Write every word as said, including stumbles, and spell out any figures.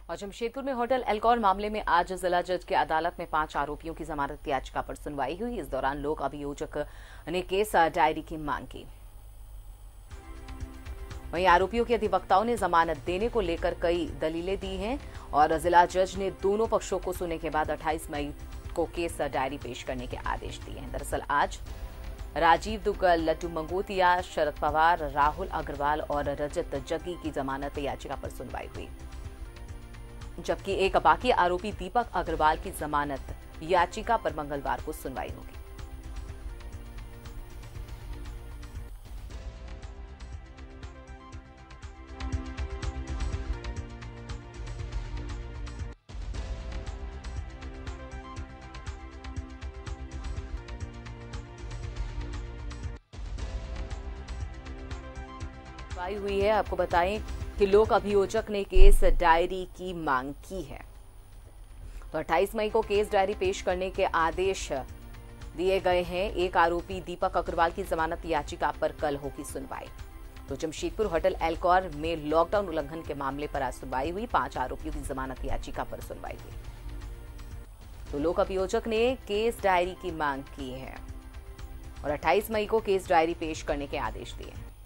और जमशेदपुर में होटल एल्कोर मामले में आज जिला जज की अदालत में पांच आरोपियों की जमानत याचिका पर सुनवाई हुई। इस दौरान लोक अभियोजक ने केस डायरी की मांग की। वहीं आरोपियों के अधिवक्ताओं ने जमानत देने को लेकर कई दलीलें दी हैं और जिला जज ने दोनों पक्षों को सुनने के बाद अट्ठाईस मई को केस डायरी पेश करने के आदेश दिए हैं। दरअसल आज राजीव दुग्गल, लड्डू मंगोतिया, शरद पवार, राहुल अग्रवाल और रजत जग्गी की जमानत याचिका पर सुनवाई हुई, जबकि एक बाकी आरोपी दीपक अग्रवाल की जमानत याचिका पर मंगलवार को सुनवाई होगी। सुनवाई हुई है। आपको बताएं कि लोक अभियोजक ने केस डायरी की मांग की है, तो अट्ठाईस मई को केस डायरी पेश करने के आदेश दिए गए हैं। एक आरोपी दीपक अग्रवाल की जमानत याचिका पर कल होगी सुनवाई। तो जमशेदपुर होटल एल्कोर में लॉकडाउन उल्लंघन के मामले पर आज सुनवाई हुई। पांच आरोपियों की जमानत याचिका पर सुनवाई हुई। तो लोक अभियोजक ने केस डायरी की मांग की है और अट्ठाईस मई को केस डायरी पेश करने के आदेश दिए हैं।